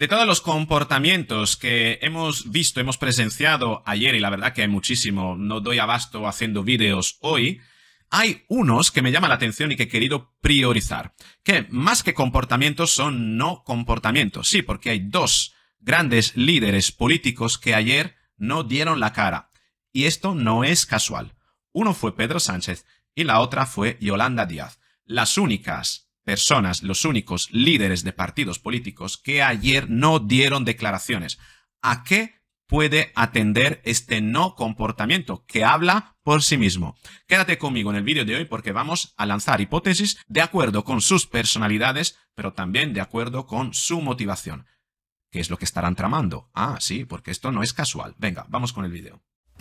De todos los comportamientos que hemos visto, hemos presenciado ayer, y la verdad que hay muchísimo, no doy abasto haciendo vídeos hoy, hay unos que me llaman la atención y que he querido priorizar, que más que comportamientos son no comportamientos. Sí, porque hay dos grandes líderes políticos que ayer no dieron la cara. Y esto no es casual. Uno fue Pedro Sánchez y la otra fue Yolanda Díaz. Las únicas personas, los únicos líderes de partidos políticos que ayer no dieron declaraciones. ¿A qué puede atender este no comportamiento que habla por sí mismo? Quédate conmigo en el vídeo de hoy porque vamos a lanzar hipótesis de acuerdo con sus personalidades, pero también de acuerdo con su motivación. ¿Qué es lo que estarán tramando? Ah, sí, porque esto no es casual. Venga, vamos con el vídeo.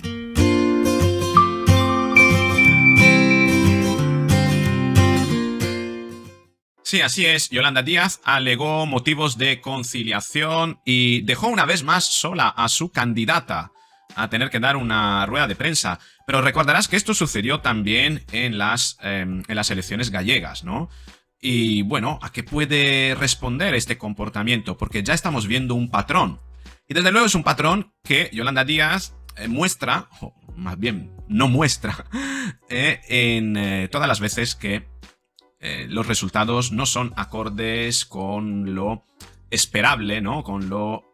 Sí, así es. Yolanda Díaz alegó motivos de conciliación y dejó una vez más sola a su candidata a tener que dar una rueda de prensa. Pero recordarás que esto sucedió también en las elecciones gallegas, ¿no? Y bueno, ¿a qué puede responder este comportamiento? Porque ya estamos viendo un patrón. Y desde luego es un patrón que Yolanda Díaz muestra, o más bien no muestra, en todas las veces que los resultados no son acordes con lo esperable, ¿no? Con lo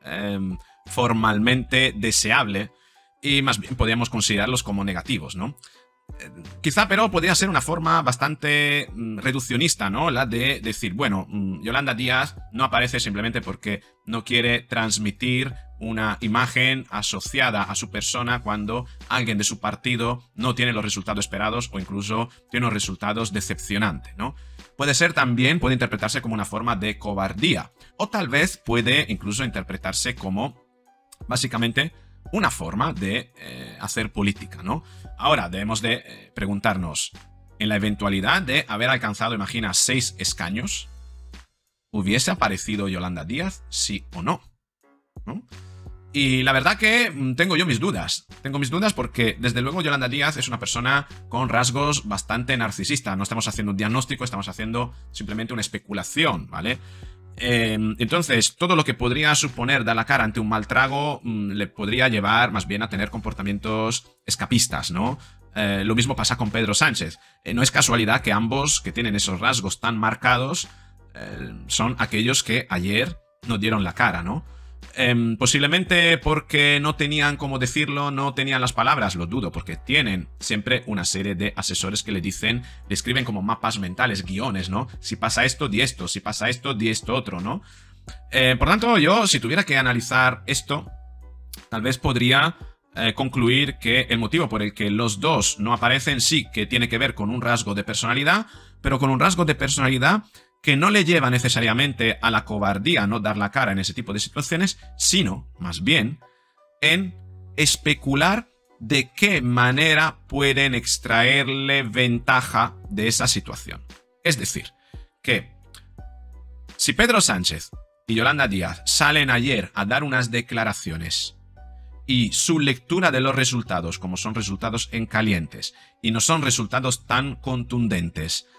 formalmente deseable, y más bien podríamos considerarlos como negativos, ¿no? Quizá, pero podría ser una forma bastante reduccionista, ¿no? La de decir, bueno, Yolanda Díaz no aparece simplemente porque no quiere transmitir una imagen asociada a su persona cuando alguien de su partido no tiene los resultados esperados o incluso tiene unos resultados decepcionantes, ¿no? Puede ser también, puede interpretarse como una forma de cobardía, o tal vez puede incluso interpretarse como, básicamente, una forma de hacer política, ¿no? Ahora, debemos de preguntarnos, en la eventualidad de haber alcanzado, imagina, 6 escaños, ¿hubiese aparecido Yolanda Díaz, sí o no? ¿No? Y la verdad que tengo yo mis dudas. Tengo mis dudas porque, desde luego, Yolanda Díaz es una persona con rasgos bastante narcisistas. No estamos haciendo un diagnóstico, estamos haciendo simplemente una especulación, ¿vale? Entonces, todo lo que podría suponer dar la cara ante un mal trago le podría llevar más bien a tener comportamientos escapistas, ¿no? Lo mismo pasa con Pedro Sánchez. No es casualidad que ambos, que tienen esos rasgos tan marcados, son aquellos que ayer no dieron la cara, ¿no? Posiblemente porque no tenían cómo decirlo, no tenían las palabras, lo dudo, porque tienen siempre una serie de asesores que le dicen, le escriben como mapas mentales, guiones, ¿no? Si pasa esto, di esto, si pasa esto, di esto otro, ¿no? Por tanto, yo, si tuviera que analizar esto, tal vez podría concluir que el motivo por el que los dos no aparecen sí que tiene que ver con un rasgo de personalidad, pero con un rasgo de personalidad que no le lleva necesariamente a la cobardía, no dar la cara en ese tipo de situaciones, sino, más bien, en especular de qué manera pueden extraerle ventaja de esa situación. Es decir, que si Pedro Sánchez y Yolanda Díaz salen ayer a dar unas declaraciones y su lectura de los resultados, como son resultados en calientes y no son resultados tan contundentes,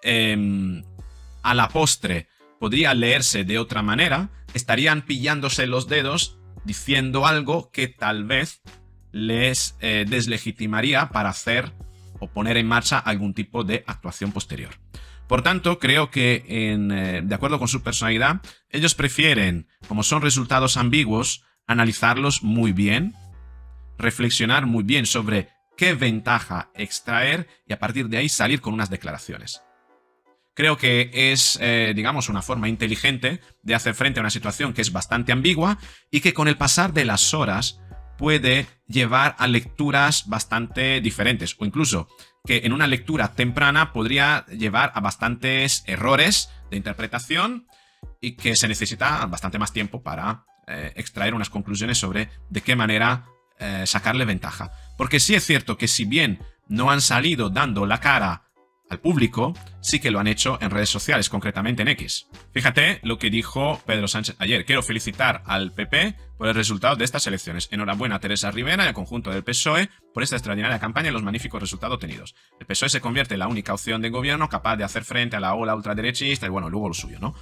a la postre podría leerse de otra manera, estarían pillándose los dedos diciendo algo que tal vez les deslegitimaría para hacer o poner en marcha algún tipo de actuación posterior. Por tanto, creo que de acuerdo con su personalidad, ellos prefieren, como son resultados ambiguos, analizarlos muy bien, reflexionar muy bien sobre qué ventaja extraer y a partir de ahí salir con unas declaraciones. Creo que es, digamos, una forma inteligente de hacer frente a una situación que es bastante ambigua y que con el pasar de las horas puede llevar a lecturas bastante diferentes, o incluso que en una lectura temprana podría llevar a bastantes errores de interpretación y que se necesita bastante más tiempo para extraer unas conclusiones sobre de qué manera sacarle ventaja. Porque sí es cierto que si bien no han salido dando la cara al público, sí que lo han hecho en redes sociales, concretamente en X. Fíjate lo que dijo Pedro Sánchez ayer. Quiero felicitar al PP por el resultado de estas elecciones. Enhorabuena a Teresa Rivera y al conjunto del PSOE por esta extraordinaria campaña y los magníficos resultados obtenidos. El PSOE se convierte en la única opción de gobierno capaz de hacer frente a la ola ultraderechista y bueno, luego lo suyo, ¿no?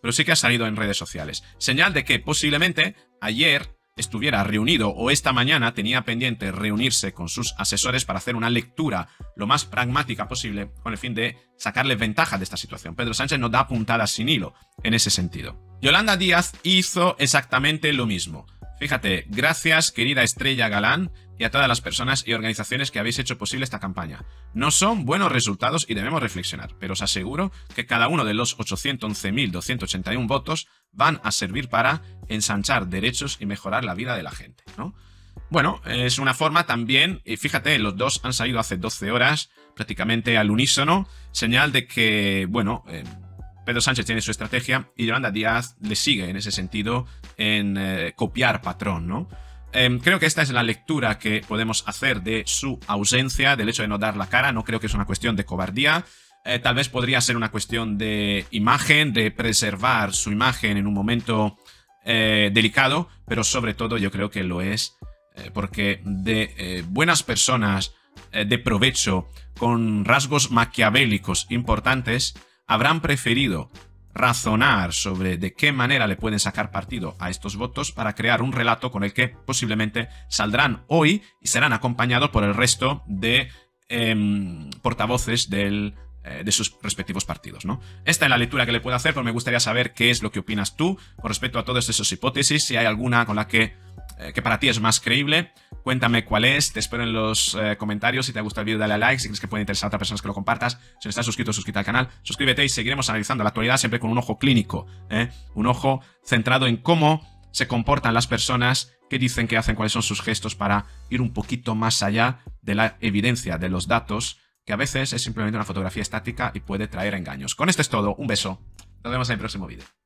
pero sí que ha salido en redes sociales. Señal de que posiblemente ayer estuviera reunido o esta mañana tenía pendiente reunirse con sus asesores para hacer una lectura lo más pragmática posible con el fin de sacarle ventaja de esta situación. Pedro Sánchez no da puntadas sin hilo en ese sentido. Yolanda Díaz hizo exactamente lo mismo. Fíjate, gracias querida Estrella Galán y a todas las personas y organizaciones que habéis hecho posible esta campaña. No son buenos resultados y debemos reflexionar, pero os aseguro que cada uno de los 811.281 votos van a servir para ensanchar derechos y mejorar la vida de la gente, ¿no? Bueno, es una forma también, y fíjate, los dos han salido hace 12 horas, prácticamente al unísono, señal de que, bueno, Pedro Sánchez tiene su estrategia y Yolanda Díaz le sigue en ese sentido en copiar patrón, ¿no? Creo que esta es la lectura que podemos hacer de su ausencia, del hecho de no dar la cara. No creo que es una cuestión de cobardía. Tal vez podría ser una cuestión de imagen, de preservar su imagen en un momento delicado, pero sobre todo yo creo que lo es porque de buenas personas de provecho con rasgos maquiavélicos importantes habrán preferido razonar sobre de qué manera le pueden sacar partido a estos votos para crear un relato con el que posiblemente saldrán hoy y serán acompañados por el resto de portavoces de sus respectivos partidos, ¿no? Esta es la lectura que le puedo hacer, pero me gustaría saber qué es lo que opinas tú con respecto a todas esas hipótesis, si hay alguna con la que para ti es más creíble. Cuéntame cuál es, te espero en los comentarios. Si te gusta el vídeo dale a like, si crees que puede interesar a otras personas que lo compartas. Si no estás suscrito, suscríbete al canal, suscríbete y seguiremos analizando la actualidad siempre con un ojo clínico, un ojo centrado en cómo se comportan las personas, qué dicen, qué hacen, cuáles son sus gestos para ir un poquito más allá de la evidencia de los datos, que a veces es simplemente una fotografía estática y puede traer engaños. Con esto es todo, un beso, nos vemos en el próximo vídeo.